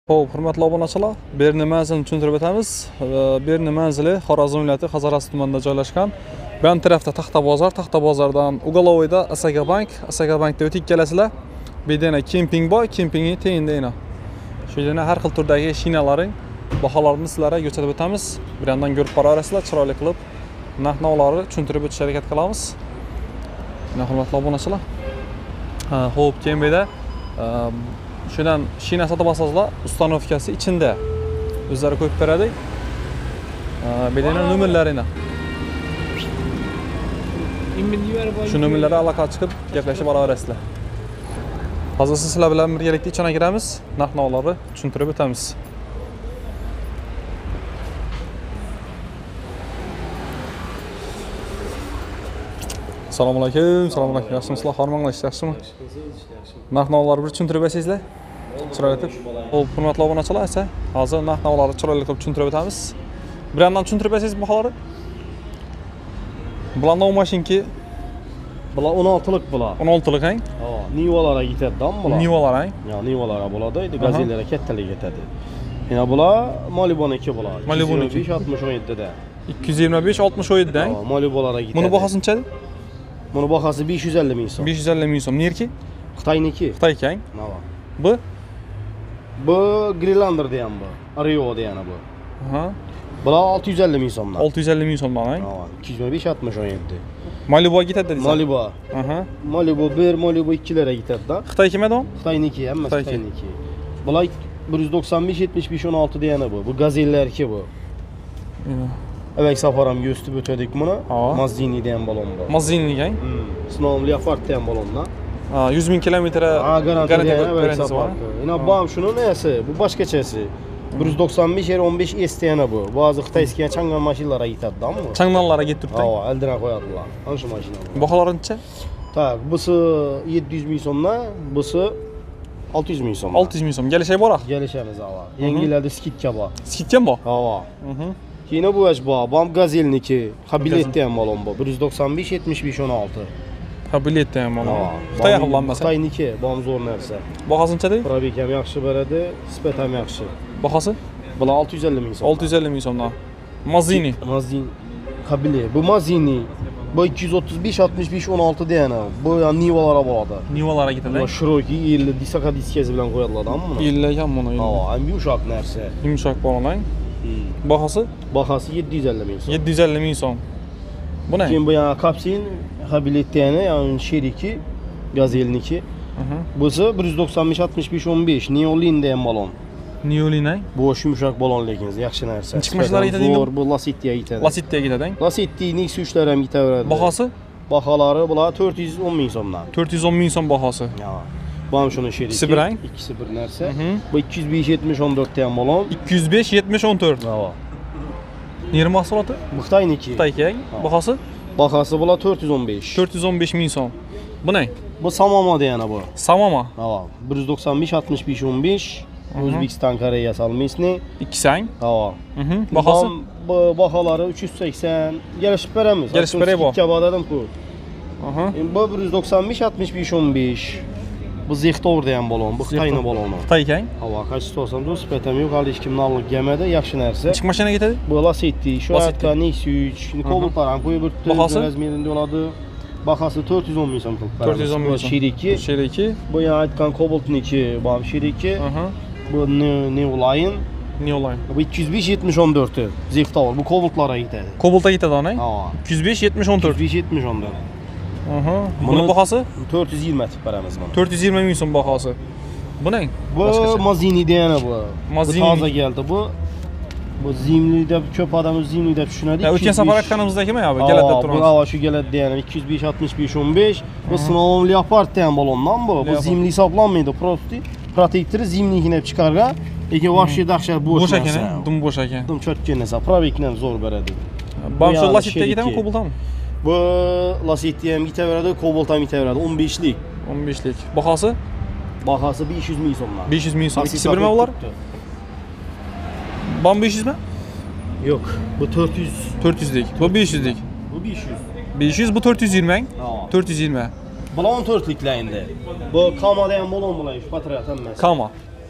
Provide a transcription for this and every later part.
Xo'p, hurmatli obunachilar, Berni manzilini tushuntirib o'tamiz. Berni manzili Xorazm viloyati Qazarasi tumanida joylashgan. Bu ham tarafda Taxta bozordan Ugalovoyda Asaga bankda o'tib kelasizlar. Bu yerda kemping bor, kempingni tengida ena. Shu yerda har xil turdagi shinalaring baholarini sizlarga ko'rsatib o'tamiz. Bir yandan ko'rib boraverasizlar, chiroyli qilib narx-navlarni tushuntirib o'tishga harakat qilamiz. Hurmatli obunachilar. Xo'p, kempingda şuradan shina sotib olsangizlar, ustanovkasi ichida o'zlari qo'yib beradi. Belena nomerlarini. Shu nomerlarga aloqa chiqib, gaplashib olaverasizlar. Hozir sizlar bilan birgalikda ichana kiramiz, narx-navlarni tushuntirib o'tamiz. Assalomu alaykum. Yaxshimisizlar? Hormanglar, yaxshimi? Narx-navlarni bir tushuntirib bersangizlar. Chiroyli qilib. Xo'p, hurmatli obunachilar, esa hozir narx-navlarni chiroyli qilib tushuntirib o'tamiz. Bir yandan tushuntirib bersangiz baholari. Bular nov mashinki. Bular 16lik bular. 16lik hang? Ha, Nivalara yetadi-dan bular. Nivalar hang? Ya, Nivalara bo'ladi, gazellara kattalik yetadi. Yana bular Maliboniki bular. Maliboniki 225-67 da. 225-67 da. Ha, Malibolara yetadi. Buni bahosini necha? Buni bahasi 550 ming so'm. 550 ming so'm. Nerki? Xitoyniki. Xitoyki hang? Nava. Bu Greenlander degan bu. Rio degani bu. Aha. Bular 650 ming so'mdan. 650 ming so'mdan hang? Ha, 225-67. Malibu ketadi deysiz. Malibu. Aha. Malibu 1, Malibu 2'lere gitadi-da. Xitoy kimadi o? Xitoyniki, hammasi Xitoyniki. Bular 195-75-16 degani bu. Bu gazellarki bu. Evet, safaram göstib o'tdik buni. Mazzini degan balon bu. Mazzini hang? Sinom Leopard degan balondan. 100 ming kilometre garantiyasi var. Yine bu şunun neyse, bu başqachasi. 195-15 S degani bu. Bazı Xitoyskiga changan mashinalarga yetadi-da bu. Changanlarga ketibdi. Ha, eldan qo'yadilar. Ana shu mashina. Baholari necha? Tak, busi 700 ming so'mdan, busi 600 ming so'm. 600 ming so'm. Kelishib bora? Kelishamiz ava. Yangilarda skidka bor. Skidka bor? Ha. Keyin bu bu bam gazelniki, Habilet degan balon bu. 195-75-16. Habilet degan balon. Xitoy xillanmasa. Xitoyniki, bam zo'r narsa. Bahasi necha deydi? Probek ham yaxshi beradi, sifat ham yaxshi. Bahasi? Bular 650 ming so'm. 650 ming so'mdan. Mazzini. Habilet. Bu Mazzini. Bu 235-65-16 degani. Bu ham Nivalara bo'ladi. Nivalara ketadi. Bu Shiroki 50 disaka diskasi bilan qo'yadilar-da buni. 50 ham buni. Ha, ham yumshoq narsa. Yumshoq balon. Bahası? Bahası 750 ming so'm. 750 ming so'm. Bu ne? Keyin bu yana Kapsin Habilet degani, yani Sheriki, gazelniki. Busi 195-65-15 Neolin degan balon. Neolin hang? Bu yumshoq balon lekin yaxshi narsa. Chiqmashlar yetadi. Zo'r, bu Lasittiga yetadi. Lasittiga yetadi. Lasitti Nexus 3'lar ham yetaveradi. Bahası? Baholari bular 410 ming so'mdan. 410 ming so'm bahası. Ya. Bu ham shuni Sheriki. İkisi bir hang? İkisi bir narsa. Bu 205-70-14 degan balon. 205-70-14. Ha. Neri mahsuloti? Bu Xitoyniki. Xitoyki hang? Bahası? Bahası bular 415. 415 ming so'm. Bu ne? Bu Samama degani bu. Samama. Ha, 195-65-15 O'zbekiston Koreya salmisni. İkisi hang? Ha. Bahası? Bu baholari 380 gelishib beramiz. Gelishib beray bu. Ikki bor dedim ku. Aha. Bu 195-65-15. Bu Zextor degan balon, bu Xitoyning baloni. Xitoyki hang? Hava kachisi olsam do'st, sifatam yo'q, hali hech kimni olib kelmadi, yaxshi narsa. Ichki mashina ketadi? Bu Lasetti, shu yerda Nexus 3, Cobaltlar ham qo'yib o'tdi, razmerida bo'ladi. Bahası 410 ming so'm qilib beramiz. 410 ming so'm. Sheriki. Bu yana aytgan Cobaltniki, bu ham Sheriki. Bu Neoline. Bu 205-70-14 Zextor, bu Cobaltlarga yetadi. Cobalt'a yetadi ona? Ha. 205-70-14. 205-70-14. Bunun bahası? 420 atib beramiz buni. 420 ming so'm bahası. Bu ne? Bu Mazzini degani bu. Mazzini. Bu toza geldi bu. Bu Zimli deb ko'p odam Zimli deb tushunadi. O'tgan safar aytganimizdagimi yo'q? Geladi deb turamiz. Bu shu geladi degani 205-65-15. Bu Sinom Leopard degan balondan bu. Bu Zimli hisoblanmaydi. Protektori Zimnikini deb chiqargan. Lekin vahshiy dahshat bo'sh ekan, dum bo'sh ekan. Dum cho'tgan narsa. Probekni ham zo'r beradi. Bu shu Lasitga ketadimi, Cobalt'mi? Bu Lasetti ham yetaveradi, Cobalt ham yetaveradi. 15lik. 15lik. Bahası? Bahası 500 ming so'mdan. 500 ming so'm. İkisi birmi ular? Bam 500 mi? Yok, bu 400. 400'lik. Bu 500'lik. Bu 500. 500, bu 420 hang? 420. Balon 4'liklar endi. Bu Kama degan balon bular, Patriot hammasi. Kama.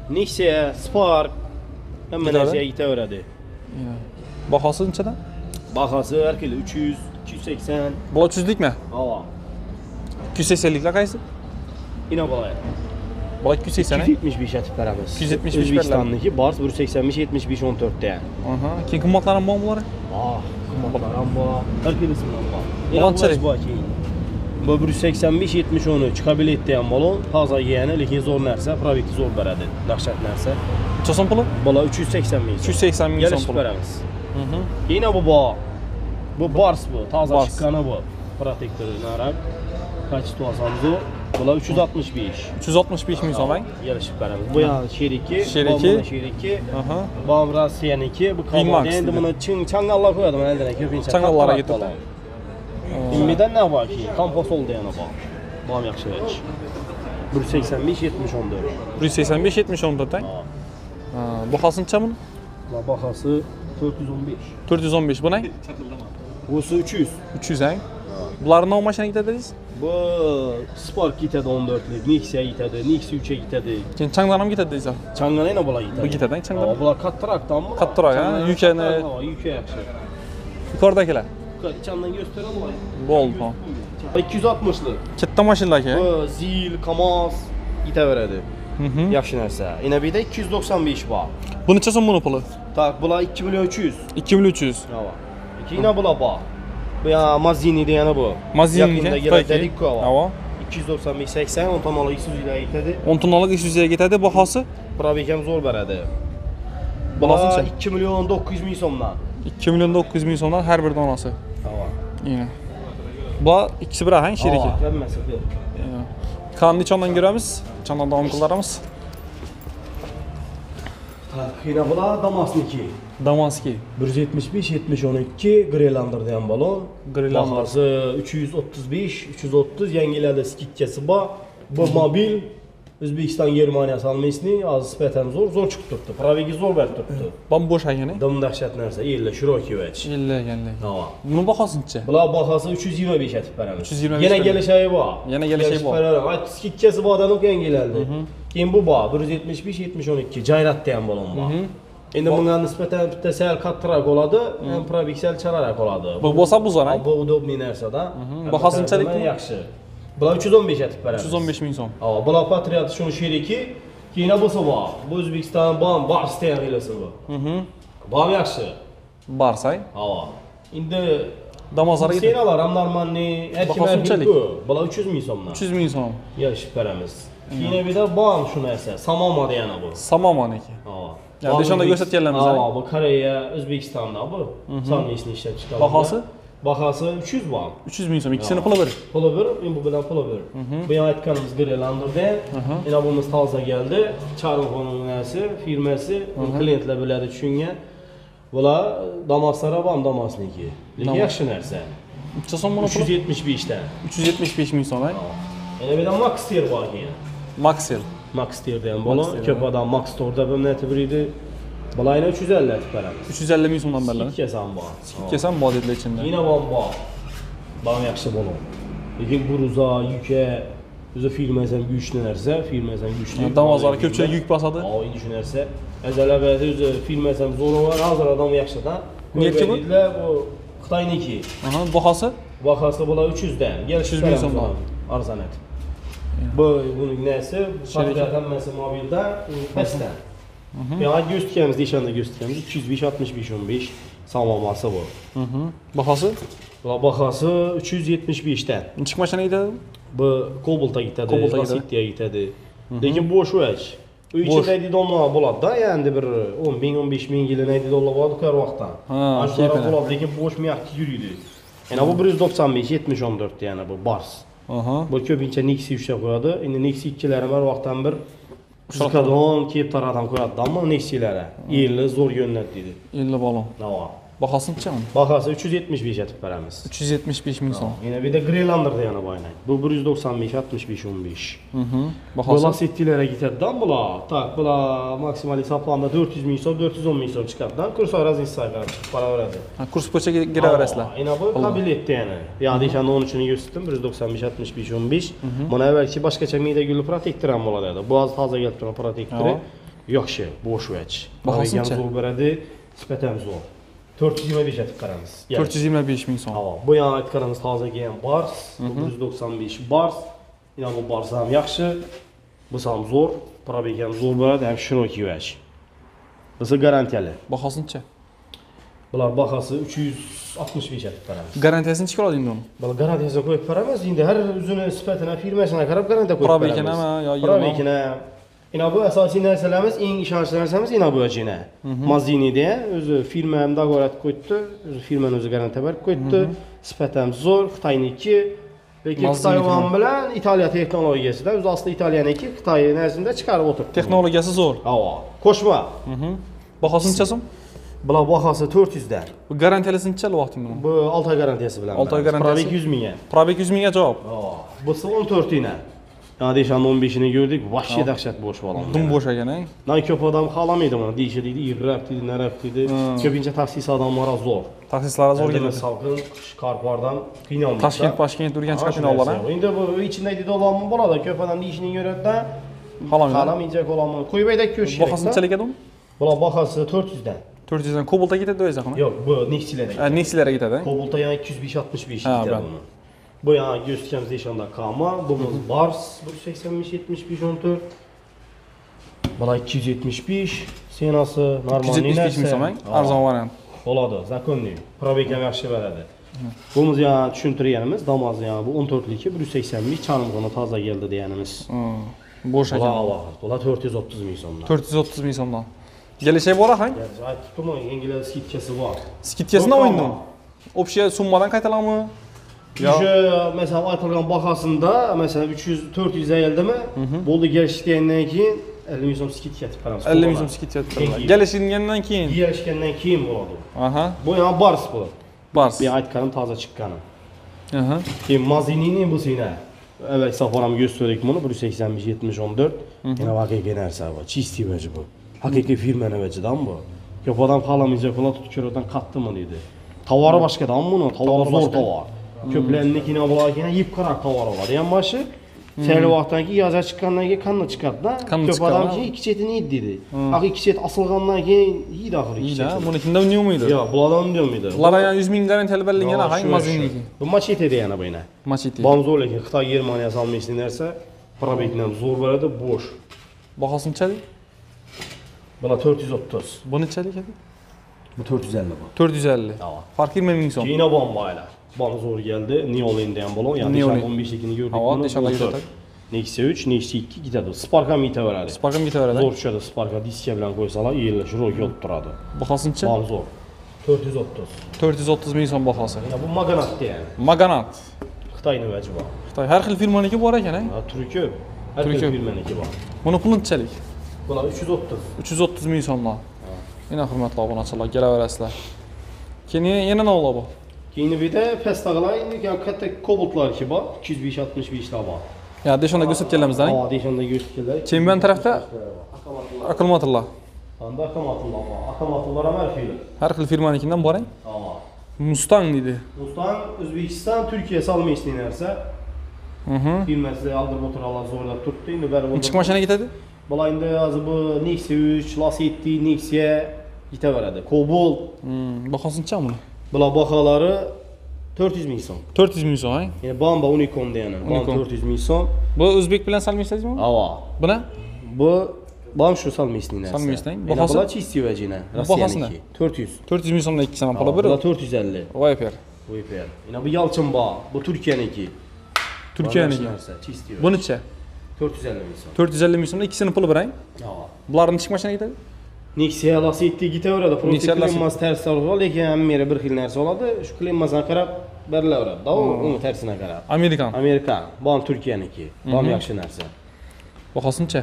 Nexia, Spark hamma Gitadi. narsaga yetaveradi. Bahası nechadan? Bahası har kili 300, 280. Bu 300'likmi? Hava. 280'liklar qaysi? Ina bo'ladi. Bu 280. 275 atib beramiz. 275 O'zbekistonniki Bars 185 75 14 da. Aha. Keyin qimmatlar ham bormi bular? Qimmatlar ham bor. Har kilisi ham bor. Qanchalik? Bu 185 70 13 qabiliyatda ham balon, toza yegani, lekin zo'r narsa, probekti zo'r beradi. Dahshat narsa. Necha so'm puli? Bola 380 ming. 380 ming so'm Kelishib puli. beramiz. Yine bu bor. Bu Bars bu, toza Bars. chiqqani bu. Protektori narab. Kaçtı olsanız o? Bola 365. 365 ming so'm. Kelishib beramiz. Bu yana Sheriki, Sheriki. bu Sheriki. Aha. Bu Rossiyaniki, bu Max Kabul. Endi dedi. buni changallar qo'yadi mana eldin ko'pincha. Changallarga ketdi. Immidan ne var ki? Kompost oldu yana bor. Bom yaxshi vech. 185 70 14. 185 70 14 tang. Bahası necha buni? Va bahası 415. 415 bu ne? Busi 300. 300 ang. Bularning navı mashinaga ketadingiz? Bu Spark gitadi 14'lik, Nexia gitadi, Nexia 3'e gitadi. Keyin changdan ham ketadi deysiz. Changana yana bola gitadi. Bu gitadi, changdan. Bular kattaraqdanmi? Kattaroq, ha? Yukani Yuki yaxshi. yuqoridagilar. İçinden gösterelim olayım. Bo'ldi, ha. 260'lık. Katta mashinalar aka. Bu Zil, Kamaz gitaveradi. Yaxshi narsa. Yana bir de 295 bor. Bu necha so'm buni puli? Tak, bular 2 milyon 300. 2 milyon 300. Hava. Yine bular bor. Bu ya Mazini degani bu. Mazini Yaqinda peki. kelajak ku hava. Hava. 295 80 10 tonalı 200 liraya gitadi. 10 tonnalık 200 ga ketadi. Bahası? Probekam zo'r beradi. Bahası Bular necha? 2 milyon 900 ming so'mdan. 2 milyon 900 ming so'mdan har bir donasi. Hava. Yine. Bu ikisi bir ahang Sheriki. Hammasi bir. Kanni chondan ko'ramiz. Chondan davom qildiramiz. Yine bular Damas'niki. Damaski. 175 70 12 Grelander degan balon. Grelander. Bahası 335 330 yangilerde skitkesi bor. Bu mobil O'zbekiston Germaniya salmesini az nisbatan zo'r chiqib turibdi. Probegi zo'r berib turibdi. Bam bo'sh ayani. Dim dahshat narsa, 50 Shirokevich. 50 ekanlar. Ha. Buni bahasi necha? Bular bahası 325 atib beramiz. 325 Yana kelishay bor. Yana kelishay bor. Ayt skitkesi bordan o'q yangiladi. Keyin bu bor 175 70 12 Jayratda ham balon bor. Endi bunga nisbatan bitta sal kattıroq bo'ladi, ham probeg sal chararoq bo'ladi. Bu bo'lsa bu zo'r. Bu udobniy narsa-da. Bahasi nechalik bu? Yaxshi. Bular 315 atib beramiz. 315 ming so'm. Ha, bular Patriot shuni Sheriki, keyin bo'lsa bor. Bu O'zbekiston bom, Barsda ham hilasi bu. Bom yaxshi. Barsay. Ha. Endi Damazlarga ketadi. senalar ham normalniy, Bahasi erkaklar neçalik? Bular 300 ming so'mdan. 300 ming so'm. Yarışib beramiz. Keyin bir de bom shu narsa, Samoma degani bu. Samomoniki. Ha. Ya deshonda ko'rsatganlarimiz. Ha, bu Koreya, O'zbekistonda bu. Salmesini ishlab chiqaradi. Bahası? Bahası 300 bor. 300 ming so'm. Ikkisini puli bir. Puli bir, bu bilan puli bir. Bu yana aytganimiz Grelanderda, yana bunimiz toza geldi. Charlxonning narsa, firmasi, klientlar biladi tushungan. Bular Damaslar ham Damasniki. Lekin yaxshi narsa. Necha so'm buni puli? 375 dan. 375 ming so'm. Yana bir de Max Tier bor keyin. Maxel. Max Tier'da ham bola, ko'p odam Max Store'da bir nati bir edi. Bularni 350 atib beramiz. 350 ming so'mdan beriladi. Kesam bor. Kesam bor dedilar ichida. Yine bor. Bam yaxshi bola. Lekin Guruza, Yuka, o'zi firmasi ham kuchli narsa, firmasi ham kuchli. Damozlar ko'pchilik yuk bosadi. Ha, endi shu narsa. Azalabada o'zi firmasi ham zo'r, hozir odam yaxshi-da. Necha bu? Bu Xitoyniki. Aha, bahasi? Bahasi bular 300 dan. 300 ming so'mdan. Arzonat. Bu buning nasi, Patriot hammasi mobilda, pastda. Ya gösterimiz, nishonda gösterimiz 205 65 15 Samomasi bu. Bahasi? Va bahasi 375 dan. Necha mashina ketadi? Bu Cobalt'a gitadi, Cobalt'a gitadi. Lasetti'ye gitadi. Lekin bo'sh vach. Uy ichida dollar bo'ladi-da, endi bir 10 ming 15 ming yilini dollar bo'ladi ko'r vaqtdan. Ashura bo'ladi, lekin bo'sh miyaqti yuriydi. Yana bu 195 70 14 yana bu Bars. Bu ko'pincha Nexia ushlab qo'yadi. Endi Nexia 2'lari har vaqtdan bir Zukadon kelib taradan qo'yadi, ammo Nexia'lari 50 zo'r yo'nlat deydi. 50 balon. Navo. Bahasi necha? Bahasi 375 atib beramiz. 375 ming so'm. Yana bir de Grelanderda yana bo'ynak. Bu 195 65 15. Bahasi Lasetti'lere gitadi-da bular. Tak, bular maksimal hisoblamada 400 ming so'm, 410 ming so'm chiqadi-da. Kursoy razniy saytlar chiqib qolaveradi. kurs bo'yicha giraverasizlar. Yana bu qabiliyatda yana. Yani ishonni 13'ünü gösterdim. 195 65 15. Buna belki boshqacha miyda gulli protektor ham bo'ladi. Bu az toza kelib turgan protektori. Yaxşı, boş vəc. Bahasınca? Zor berədi, nisbətən zor. 425 ətib qaramız. 425 min so'm. Hava. Bu yana ətib qaramız taze gələn bars, bu 195 bars. Yine bu bars ham yaxşı. Bu sam zor, probegam zor berədi, həm şiroki vəc. Busı garantiyali. Bahasınca? Bular baxası 365 ətib qaramız. Garantiyasini chiqar oldingmi uni? Bular garantiyasini qo'yib beramiz. Endi har o'zini sifatına, firmasına qarab garantiya qo'yib beramiz. Probegami yo yilmi? Probegini. Yine bu asosiy narsalarimiz, eng ishonchli narsamiz yine bu jina. Mazini deyə özü firma ham dogorat qo'yibdi, özü firmanın özü garantiya berib qo'yibdi. Sifat ham zo'r, Xitoyniki. Lekin Xitoy bilan İtaliya texnologiyasida, o'zi asli İtaliyaniki, Xitoy narsida chiqarib o'tiribdi. Texnologiyasi zo'r. Havo. Qo'shma. Bahasıncha so'm? Bular bahası 400 dan. Bu garantiyasi necha vaqting buni? Bu 6 oy garantiyasi bilan. 6 oy garantiyasi. Probek 100 mingga. Probek 100 mingga javob. Busi 14 ina. Yani deyişən 15'ini gördük, vahşi dəhşət boş balam. Dum boş ekan, ha? Lan köp adam xalamaydı bunu, deyişirdi, yığrab dedi, nərab dedi. Köpüncə taksis adamlara zor. Taksislara zor Əldə gedir. salqın, Karpardan qıynalmışlar. Toshkent Urganch qatnaydilar. İndi bu içindəki dolanma bo'ladi, köp adam deyişini görəndə xalamayacaq olanı. Qoyub edək köşkə. Bahası necha ekan u? Bular baxası 400 dan. 400 dan Cobalt'a ketadi o'zi qana? Yo'q, bu Nextilərə. Nextilərə ketadi. Cobalt'a yəni 265 gider bunu. Bu yana göstərəcəyimiz eşanda Kama, bu Bars, bu 85 75 14. Bala 275, senası normal 275 min so'm, arzon variant. Bo'ladi, zakonli. Probek ham yaxshi beradi. Bumuz yana tushuntirganimiz, Damas yana bu 14liki 180 Chanımqona toza keldi deganimiz. Bo'sh ekan. Bular 430 ming so'mdan. 430 ming so'mdan. Kelishib bor axang? Aytdim, yengillar skidkasi bor. Skidkasini o'yindim. Общая summadan qaytalanmi? Şu mesela aytılgan bahasında mesela 300-400 ayıldımı, boldu geliştiğinden keyin 50 ming so'm skidka etib beramiz. 50 ming so'm skidka etib beramiz. Gelishgandan keyin. Gelishgandan keyin bo'ladi. Aha. Bu yana Bars bu. Bars. Bir aytganim toza chiqqani. Aha. Keyin Mazinini bu sene. Evet, safaram gösterdik bunu 185 70 14. Yana haqiqiy narsa bu. Chisti vəci bu. Haqiqiy firmanın vəcidan bu. Yo'q adam xalamayacaq, ular tutkurodan qatdimi dedi. Tavarı başqadan bunu, tavarı zor tavar. Köplərinlikini bularkən yip qarar tavarı var. Yəni başı səhli vaxtdan ki yaza çıxandan ki kanla çıxardı da. Köp adam ki iki çetini yedi dedi. Axı iki çet asılğandan ki yedi axır iki çet. Bunikində uniyor muydu? Yox, bulardan uniyor muydu? Bunlara yəni 100 min garantiyali verilgan axang maziniki. Bu maçete deyəni bu yenə. Maçete. Bamzor lekin Xitoy Germaniya salma istəyirsə, probeklə zor verədi, boş. Bahası neçədir? Buna 430. Bu neçədir ki? Bu 450 bu. 450. Fark 20 min so'm. Yine bombayla. Bana zor geldi. Neolin'den balon. Yani Neolin. 15'likini gördük. Hava dışarıda gidiyor. Nexia 3, Nexia 2 gidiyordu. Spark'a mı ite veradi? Spark'a mı ite veradi? Zor düşüyordu Spark'a. Diske bilen koysalar yerleşir, o yol durardı. Bahası neçə? Bana zor. 430. 430 min so'm bahası. Ya bu Maganat yani. Maganat. Xitoyning vəci var. Xitoy har xil firmaniki bor ekan, ha? Türkü. Her Türkü. Türkü firmaniki var. Buni puli neçəlik? Bular 330. 330 min so'mdan. Yine hurmatli obunachilar, kelaverasizlar. Keyin yana nima bo'ladi bu? Keyin bir de pestağlar, yani katta Cobalt'lar ki var. 265 var. Ya deşonda gösterganlarimizdan. Hava deşonda gösterganlar. Keyin bu tarafda akkumulyatorlar. Anda akkumulyatorlar var. Akkumulyatorlar ham har xil. Har xil firmanikidan bor, ha? Hava. Mustang dedi. Mustang O'zbekiston, Turkiya salma istəyirsə, firması aldırıb oturarlar zorla tutdu. İndi bəri Neçə maşına getadi? Bula indi azı bu Nexia 3, Lacetti, Nexia gitə verədi. Cobalt. Bahası neçə bunu? Bula baxaları 400 min so'm. 400 min so'm, ha? Yəni Bamba Unicom deyənin. Bamba 400 min so'm. Bu o'zbek bilan salma istədingmi? Hava. Bu nə? Bu Bam şu salma istəyirsə. Salma istəyin. Baxası bula çisti vəcinə. Bahası nə? 400. 400 min so'mdan 2 sana pula Bula berib. 450. Vay per. Bu ipər. Yəni bu Yalçın bağ. Bu Türkiyəniki. Türkiyəniki. Çisti. Bu neçə? 450 min so'm. 450 min so'mdan ikisini puli berang. Hava. Bularning neçə maşına getadi? Nexia Lacetti gitaveradi. Klimmas ters olur. Lekin hamma bir xil narsa oladi. Shu klimmasdan qarab berilaveradi. Da uni tersine qarab. Amerikan. Amerikan. Bam Turkiyaniki. Bam yaxshi narsa. Bahası neçə?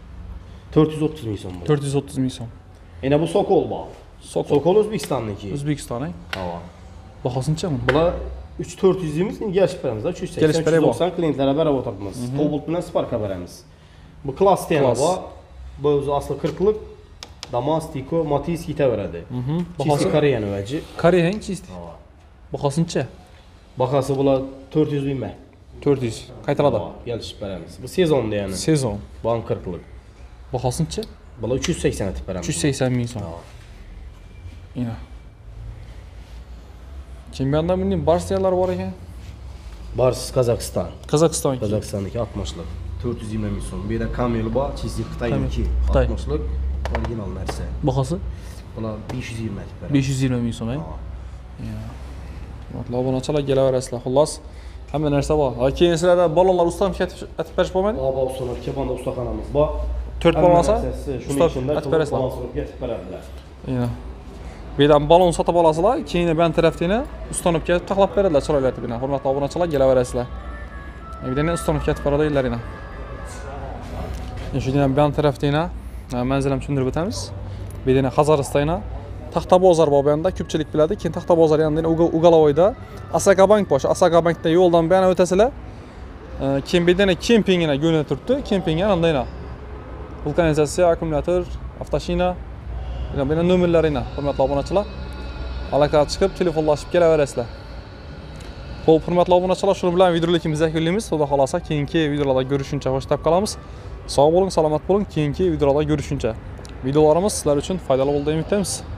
430 min so'm bu. 430 min so'm. Yana bu Sokol bağ. Sokol O'zbekistonniki. O'zbekiston, ha? Hava. Bahası neçə bunun? Bular 3-400'imiz gelişip veremiz da 380-390 klientlere beraber oturtmaz. Cobalt bilen Spark'a veremiz. Bu klas tiyana var. Bu aslı 40'lık. Damas, Tiko, Matiz gite veredi. Çisti Koreyan vəci. Koreyan çisti. Bahası neçə? Baxası bula 400 bin mə. 400. Qaytarada. Gelişip veremiz. Bu sezon yani. Sezon. Ban 40'lık. Bahası neçə? Bular 380 etib beramiz. 380 ming so'm. Ina. Chempionatda bunday versiyalar bor ekan. Barsiz Qozog'iston. Qozog'iston. Qozog'istonniki 60lik. 420 ming so'm. Bu yerda Camel bor, Chizgi Xitoyniki. Xitoy. 60lik original narsa. Bahosi Bular 520 etib beramiz. 520 ming so'm. Hurmatli obunachilar, kelaverasizlar. Xullas, hamma narsa bor. Keyin sizlarda bolalar ustanovka etib berish bo'lmaydi? Baba ustanovka, bunda ustaxonamiz bor. 4 balon olsa, shuning ichida etib berasizlar. ustanovka etib beradilar. Ina. Bu yerdan balon sotib olasizlar, keyin bu tarafdagini ustanovka taxlab beradilar chiroyli etib. Hurmatli obunachilar, kelaverasizlar. Bu yerdan ustanovka etib beradilar ina. Shundan bu tarafdagini manzilim tushuntirib o'tamiz. Bu yerdan Qozog'istonda Taxta bozor bor bu yerda, ko'pchilik biladi. Keyin Taxta bozor yanida Ugalovoyda Asakabank bor. Asakabankda yo'ldan bu yana o'tasizlar. Keyin bu yerdan kempingga yo'lga turibdi. Kempingga andayna. Vulkanizatsiya, akkumulyator, avtoshina. Bu yerda nomerlarina, hurmatli obunachilar. Aloqaga chiqib, telefonlashib kelaverasizlar. Xo'p, hurmatli obunachilar, shu bilan videolikimizni yakunlaymiz. Xudo xolasa keyingi videolarda ko'rishguncha hoştab qolamiz. Sog' bo'ling, salomat bo'ling. Keyingi videolarda ko'rishguncha. Videolarimiz sizlar uchun foydali bo'ldi deb umid qilamiz.